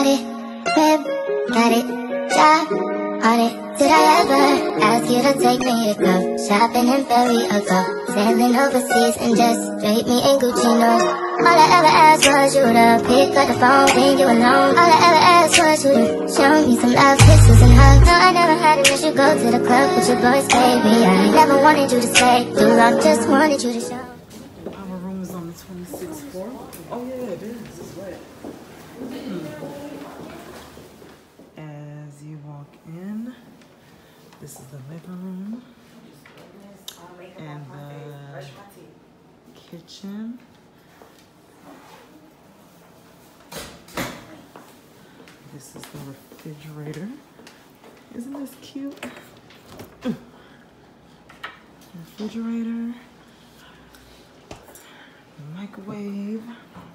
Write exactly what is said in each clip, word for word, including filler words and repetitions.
got it, crib, got it, job, on it. Did I ever ask you to take me to go shopping in Paris or go sailing overseas and just drape me in Gucci? No. All I ever asked was you to pick up the phone when you alone. All I ever asked was you to show me some love, kisses and hugs. No, I never had it unless you go to the club with your boys, baby. I never wanted you to stay too long, just wanted you to show. Our room is on the twenty-sixth floor. Oh yeah, it is. It's wet. Hmm. As you walk in, this is the living room and the kitchen. This is the refrigerator. Isn't this cute? Refrigerator. Microwave.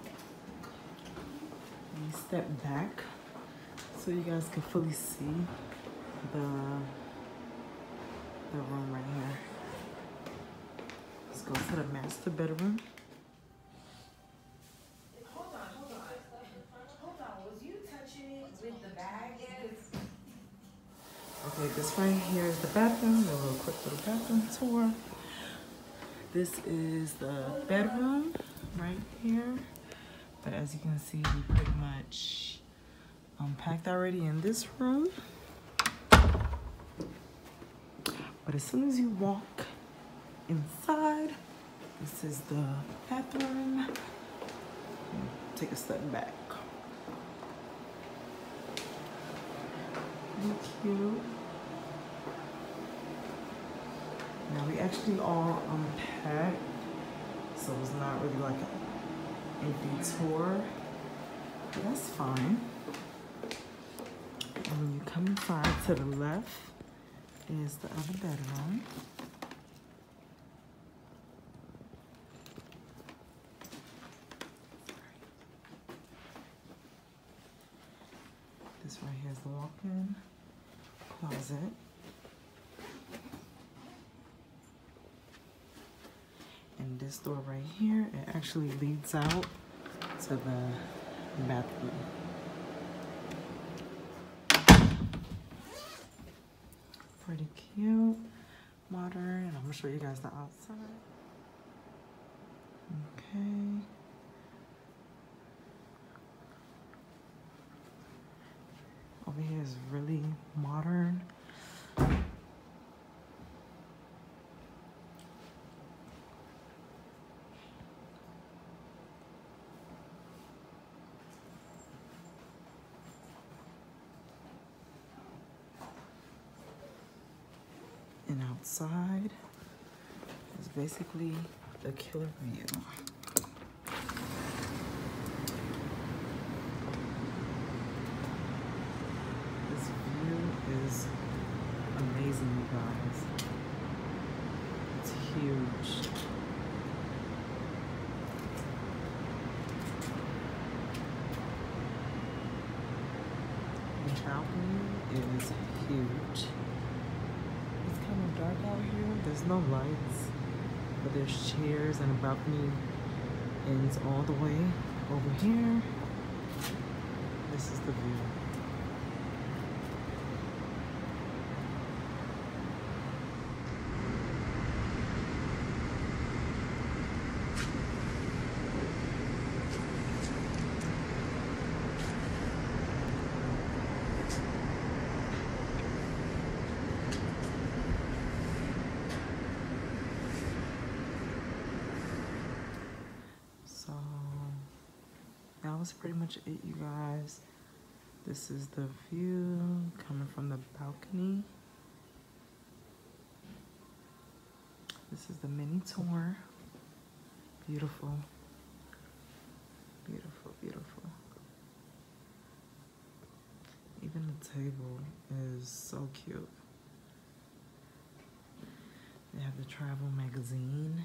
Let me step back so you guys can fully see the, the room right here. Let's go to the master bedroom. Okay, this right here is the bathroom. A little quick little bathroom tour. This is the bedroom right here. But as you can see, we pretty much unpacked already in this room. But as soon as you walk inside, this is the bathroom. Take a step back. Really cute. Now we actually all unpacked, so it's not really like an empty tour, but that's fine. And when you come inside, to the left is the other bedroom. This right here is the walk-in closet. And this door right here, it actually leads out to the bathroom. Pretty cute, modern, and I'm gonna show you guys the outside. Okay. Over here is really modern. And outside is basically the killer view. This view is amazing, you guys. It's huge. The balcony is huge. It's kind of dark out here. There's no lights, but there's chairs and a balcony ends all the way over here. This is the view. That was pretty much it, you guys. This is the view coming from the balcony. This is the mini tour. Beautiful. Beautiful, beautiful. Even the table is so cute. They have the travel magazine.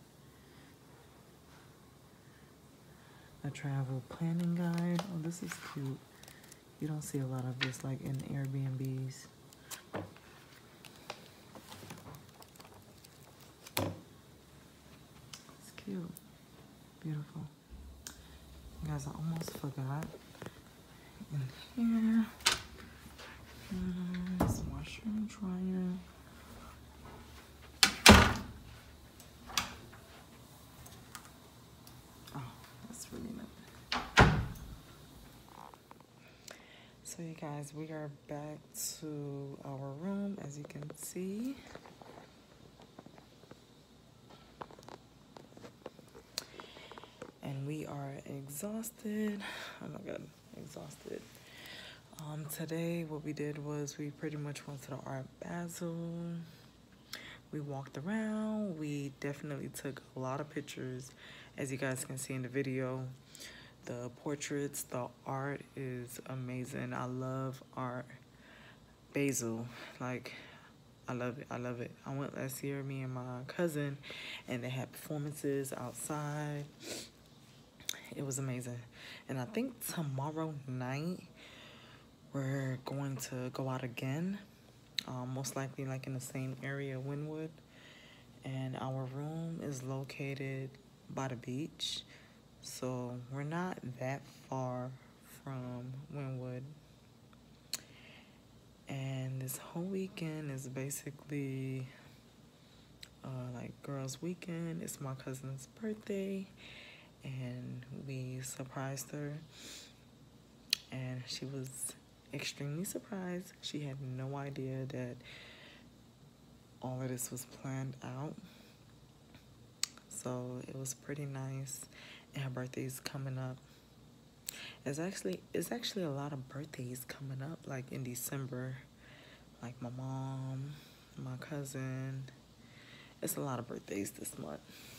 A travel planning guide. Oh, this is cute. You don't see a lot of this like in Airbnbs. It's cute. Beautiful. You guys, I almost forgot. In So you guys, we are back to our room, as you can see. And we are exhausted. Oh my God, exhausted. Um, today, what we did was we pretty much went to the Art Basel. We walked around. We definitely took a lot of pictures, as you guys can see in the video. The portraits, the art is amazing. I love Art Basel. Like, I love it. I love it. I went last year, me and my cousin, and they had performances outside. It was amazing. And I think tomorrow night, we're going to go out again. Um, most likely like in the same area, Wynwood. And our room is located by the beach. So we're not that far from Wynwood. And this whole weekend is basically uh, like girls' weekend. It's my cousin's birthday. And we surprised her. And she was extremely surprised. She had no idea that all of this was planned out. So it was pretty nice. And her birthday's coming up. It's actually it's actually a lot of birthdays coming up, like in December. Like my mom, my cousin. It's a lot of birthdays this month.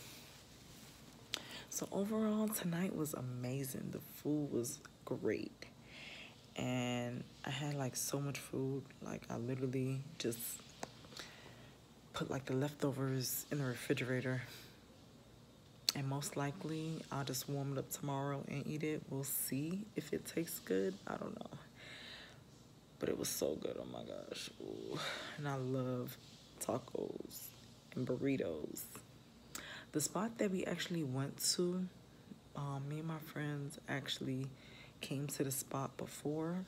So overall, tonight was amazing. The food was great. And I had like so much food. Like I literally just put like the leftovers in the refrigerator. And most likely, I'll just warm it up tomorrow and eat it. We'll see if it tastes good. I don't know. But it was so good. Oh my gosh. Ooh. And I love tacos and burritos. The spot that we actually went to, um, me and my friends actually came to the spot before.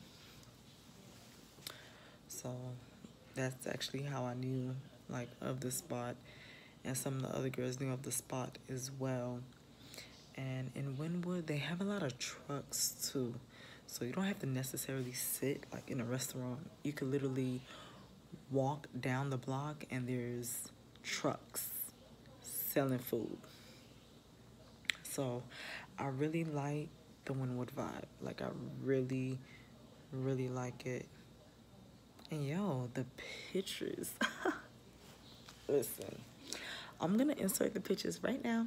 So that's actually how I knew like of the spot. And some of the other girls knew of the spot as well. And in Wynwood, they have a lot of trucks too. So you don't have to necessarily sit like in a restaurant. You could literally walk down the block and there's trucks selling food. So I really like the Wynwood vibe. Like I really, really like it. And yo, the pictures. Listen. I'm going to insert the pictures right now.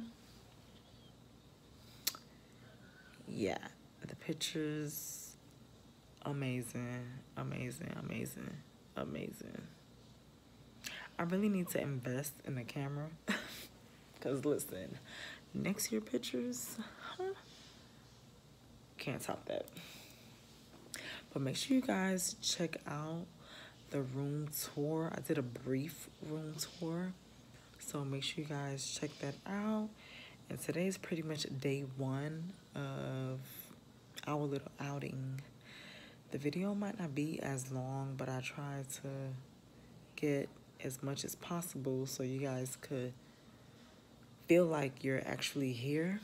Yeah, the pictures, amazing, amazing, amazing, amazing. I really need to invest in the camera. Because listen, next year pictures, huh? Can't top that. But make sure you guys check out the room tour. I did a brief room tour. So make sure you guys check that out. And today is pretty much day one of our little outing. The video might not be as long, but I tried to get as much as possible so you guys could feel like you're actually here.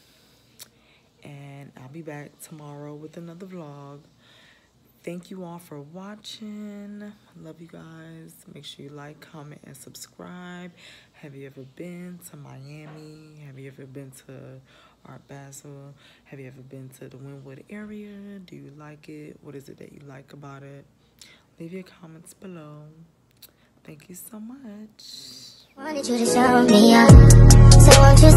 And I'll be back tomorrow with another vlog. Thank you all for watching. Love you guys. Make sure you like, comment, and subscribe. Have you ever been to Miami? Have you ever been to Art Basel? Have you ever been to the Wynwood area? Do you like it? What is it that you like about it? Leave your comments below. Thank you so much. Wanted you to show me up, so won't you